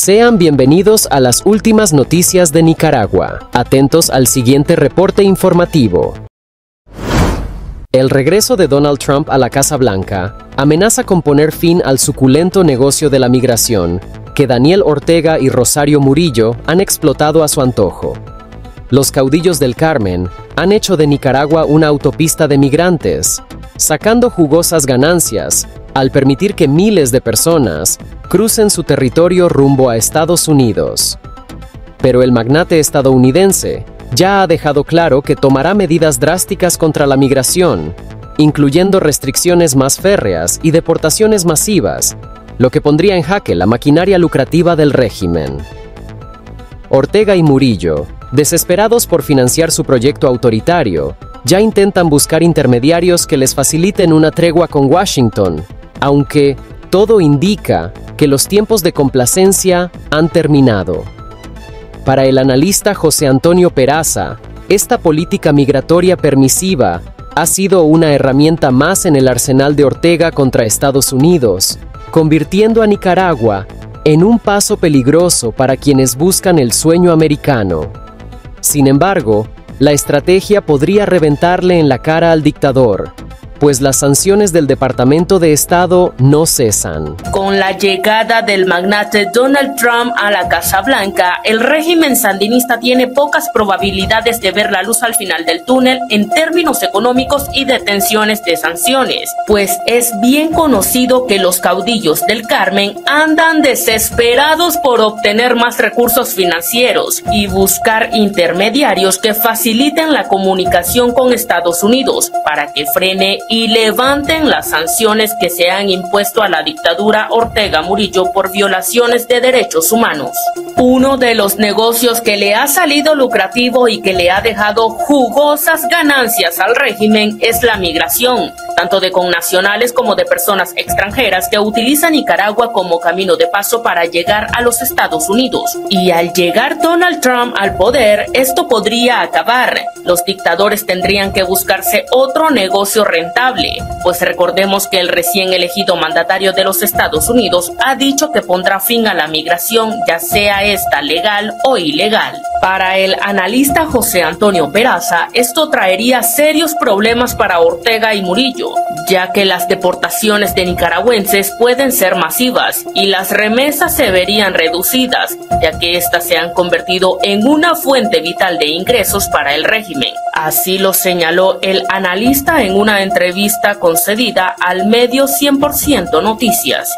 Sean bienvenidos a las últimas noticias de Nicaragua. Atentos al siguiente reporte informativo. El regreso de Donald Trump a la Casa Blanca amenaza con poner fin al suculento negocio de la migración que Daniel Ortega y Rosario Murillo han explotado a su antojo. Los caudillos del Carmen han hecho de Nicaragua una autopista de migrantes, sacando jugosas ganancias al permitir que miles de personas crucen su territorio rumbo a Estados Unidos. Pero el magnate estadounidense ya ha dejado claro que tomará medidas drásticas contra la migración, incluyendo restricciones más férreas y deportaciones masivas, lo que pondría en jaque la maquinaria lucrativa del régimen. Ortega y Murillo, desesperados por financiar su proyecto autoritario, ya intentan buscar intermediarios que les faciliten una tregua con Washington, aunque todo indica que los tiempos de complacencia han terminado. Para el analista José Antonio Peraza, esta política migratoria permisiva ha sido una herramienta más en el arsenal de Ortega contra Estados Unidos, convirtiendo a Nicaragua en un paso peligroso para quienes buscan el sueño americano. Sin embargo, la estrategia podría reventarle en la cara al dictador, pues las sanciones del Departamento de Estado no cesan. Con la llegada del magnate Donald Trump a la Casa Blanca, el régimen sandinista tiene pocas probabilidades de ver la luz al final del túnel en términos económicos y de tensiones de sanciones, pues es bien conocido que los caudillos del Carmen andan desesperados por obtener más recursos financieros y buscar intermediarios que faciliten la comunicación con Estados Unidos para que frene y levanten las sanciones que se han impuesto a la dictadura Ortega Murillo por violaciones de derechos humanos. Uno de los negocios que le ha salido lucrativo y que le ha dejado jugosas ganancias al régimen es la migración, tanto de connacionales como de personas extranjeras que utilizan Nicaragua como camino de paso para llegar a los Estados Unidos. Y al llegar Donald Trump al poder, esto podría acabar. Los dictadores tendrían que buscarse otro negocio rentable, pues recordemos que el recién elegido mandatario de los Estados Unidos ha dicho que pondrá fin a la migración, ya sea esta legal o ilegal. Para el analista José Antonio Peraza, esto traería serios problemas para Ortega y Murillo, ya que las deportaciones de nicaragüenses pueden ser masivas y las remesas se verían reducidas, ya que éstas se han convertido en una fuente vital de ingresos para el régimen. Así lo señaló el analista en una entrevista concedida al medio 100% Noticias.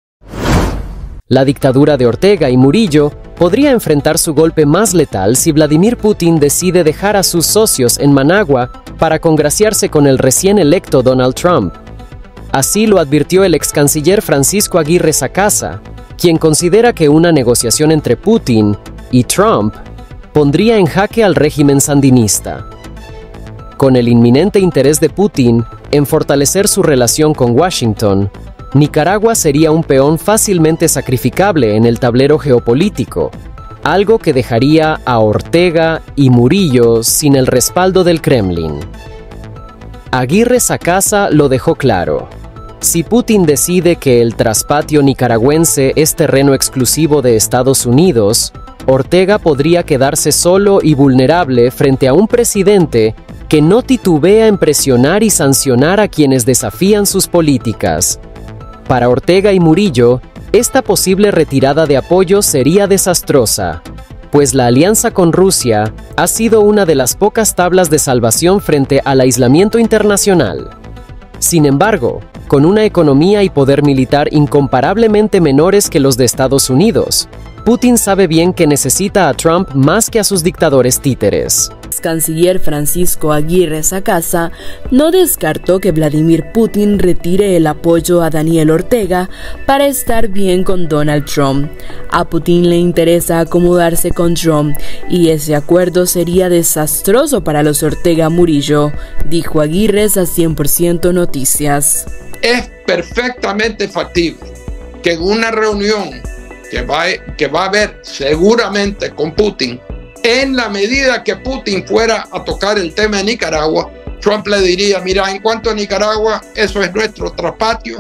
La dictadura de Ortega y Murillo podría enfrentar su golpe más letal si Vladimir Putin decide dejar a sus socios en Managua para congraciarse con el recién electo Donald Trump. Así lo advirtió el ex canciller Francisco Aguirre Sacasa, quien considera que una negociación entre Putin y Trump pondría en jaque al régimen sandinista. Con el inminente interés de Putin en fortalecer su relación con Washington, Nicaragua sería un peón fácilmente sacrificable en el tablero geopolítico, algo que dejaría a Ortega y Murillo sin el respaldo del Kremlin. Aguirre Sacasa lo dejó claro. Si Putin decide que el traspatio nicaragüense es terreno exclusivo de Estados Unidos, Ortega podría quedarse solo y vulnerable frente a un presidente que no titubea en presionar y sancionar a quienes desafían sus políticas. Para Ortega y Murillo, esta posible retirada de apoyo sería desastrosa, pues la alianza con Rusia ha sido una de las pocas tablas de salvación frente al aislamiento internacional. Sin embargo, con una economía y poder militar incomparablemente menores que los de Estados Unidos, Putin sabe bien que necesita a Trump más que a sus dictadores títeres. Canciller Francisco Aguirre Sacasa no descartó que Vladimir Putin retire el apoyo a Daniel Ortega para estar bien con Donald Trump. A Putin le interesa acomodarse con Trump y ese acuerdo sería desastroso para los Ortega Murillo, dijo Aguirre a 100% Noticias. Es perfectamente factible que en una reunión que va a haber seguramente con Putin, en la medida que Putin fuera a tocar el tema de Nicaragua, Trump le diría: mira, en cuanto a Nicaragua, eso es nuestro traspatio,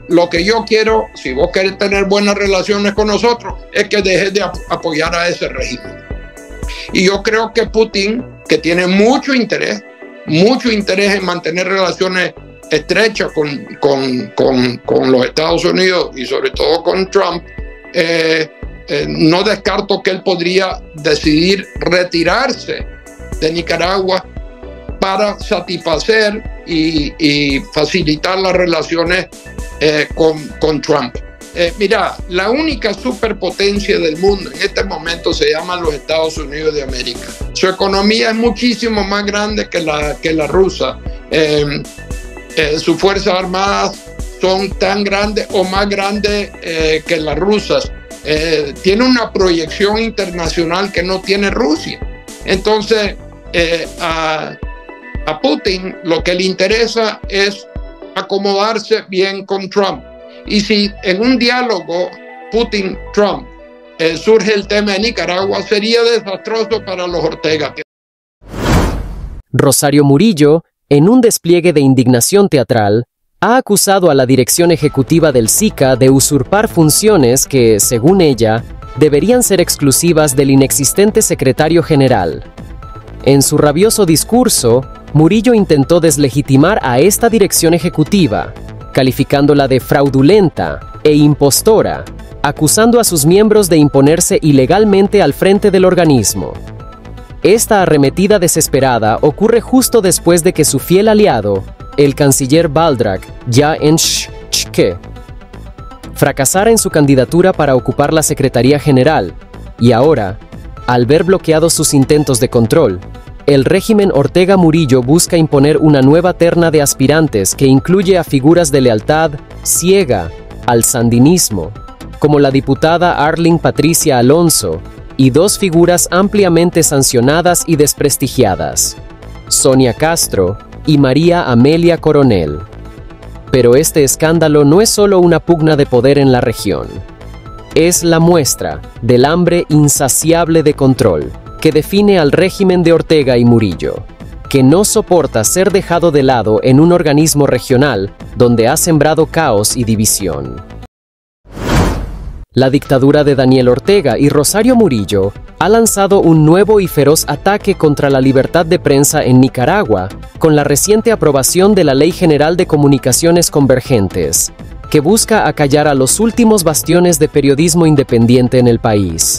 lo que yo quiero, si vos querés tener buenas relaciones con nosotros, es que dejes de apoyar a ese régimen. Y yo creo que Putin, que tiene mucho interés en mantener relaciones estrechas con los Estados Unidos y sobre todo con Trump, no descarto que él podría decidir retirarse de Nicaragua para satisfacer y facilitar las relaciones con Trump. Mira, la única superpotencia del mundo en este momento se llama los Estados Unidos de América. Su economía es muchísimo más grande que la rusa. Sus fuerzas armadas son tan grandes o más grandes que las rusas. Tiene una proyección internacional que no tiene Rusia. Entonces, a Putin lo que le interesa es acomodarse bien con Trump. Y si en un diálogo Putin-Trump surge el tema de Nicaragua, sería desastroso para los Ortega. Rosario Murillo, en un despliegue de indignación teatral, ha acusado a la dirección ejecutiva del SICA de usurpar funciones que, según ella, deberían ser exclusivas del inexistente secretario general. En su rabioso discurso, Murillo intentó deslegitimar a esta dirección ejecutiva, calificándola de fraudulenta e impostora, acusando a sus miembros de imponerse ilegalmente al frente del organismo. Esta arremetida desesperada ocurre justo después de que su fiel aliado, el canciller Baldrak Jaenschke, fracasara en su candidatura para ocupar la Secretaría General, y ahora, al ver bloqueados sus intentos de control, el régimen Ortega Murillo busca imponer una nueva terna de aspirantes que incluye a figuras de lealtad ciega al sandinismo, como la diputada Arling Patricia Alonso, y dos figuras ampliamente sancionadas y desprestigiadas, Sonia Castro y María Amelia Coronel. Pero este escándalo no es solo una pugna de poder en la región. Es la muestra del hambre insaciable de control que define al régimen de Ortega y Murillo, que no soporta ser dejado de lado en un organismo regional donde ha sembrado caos y división. La dictadura de Daniel Ortega y Rosario Murillo ha lanzado un nuevo y feroz ataque contra la libertad de prensa en Nicaragua con la reciente aprobación de la Ley General de Comunicaciones Convergentes, que busca acallar a los últimos bastiones de periodismo independiente en el país.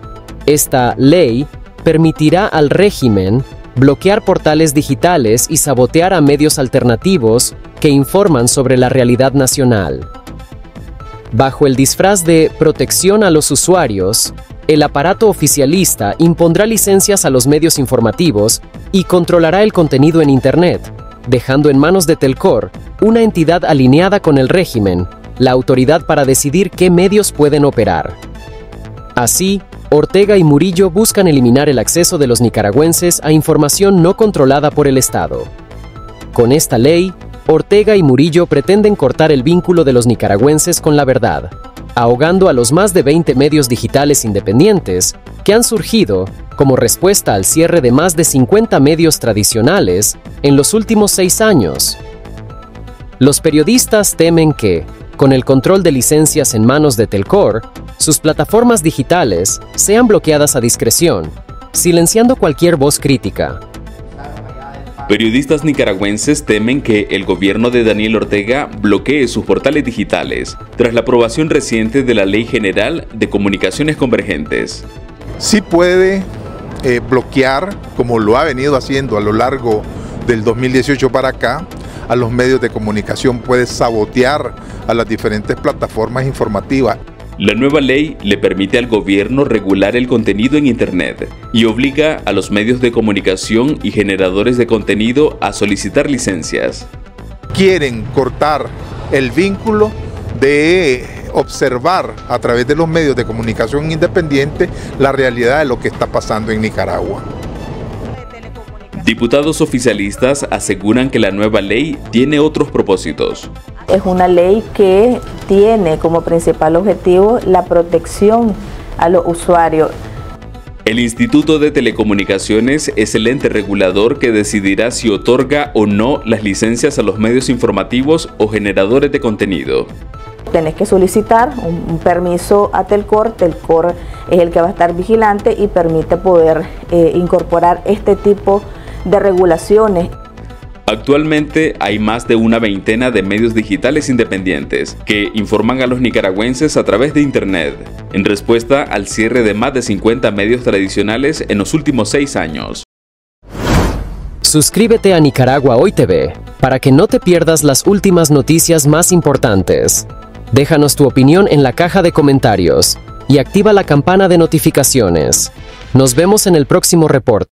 Esta ley permitirá al régimen bloquear portales digitales y sabotear a medios alternativos que informan sobre la realidad nacional. Bajo el disfraz de protección a los usuarios, el aparato oficialista impondrá licencias a los medios informativos y controlará el contenido en Internet, dejando en manos de Telcor, una entidad alineada con el régimen, la autoridad para decidir qué medios pueden operar. Así, Ortega y Murillo buscan eliminar el acceso de los nicaragüenses a información no controlada por el Estado. Con esta ley, Ortega y Murillo pretenden cortar el vínculo de los nicaragüenses con la verdad, ahogando a los más de 20 medios digitales independientes que han surgido como respuesta al cierre de más de 50 medios tradicionales en los últimos 6 años. Los periodistas temen que, con el control de licencias en manos de Telcor, sus plataformas digitales sean bloqueadas a discreción, silenciando cualquier voz crítica. Periodistas nicaragüenses temen que el gobierno de Daniel Ortega bloquee sus portales digitales tras la aprobación reciente de la Ley General de Comunicaciones Convergentes. Sí puede bloquear, como lo ha venido haciendo a lo largo del 2018 para acá, a los medios de comunicación, puede sabotear a las diferentes plataformas informativas. La nueva ley le permite al gobierno regular el contenido en Internet y obliga a los medios de comunicación y generadores de contenido a solicitar licencias. Quieren cortar el vínculo de observar a través de los medios de comunicación independientes la realidad de lo que está pasando en Nicaragua. Diputados oficialistas aseguran que la nueva ley tiene otros propósitos. Es una ley que tiene como principal objetivo la protección a los usuarios. El Instituto de Telecomunicaciones es el ente regulador que decidirá si otorga o no las licencias a los medios informativos o generadores de contenido. tenés que solicitar un permiso a Telcor. Telcor es el que va a estar vigilante y permite poder incorporar este tipo de regulaciones. Actualmente hay más de una veintena de medios digitales independientes que informan a los nicaragüenses a través de Internet, en respuesta al cierre de más de 50 medios tradicionales en los últimos 6 años. Suscríbete a Nicaragua Hoy TV para que no te pierdas las últimas noticias más importantes. Déjanos tu opinión en la caja de comentarios y activa la campana de notificaciones. Nos vemos en el próximo reporte.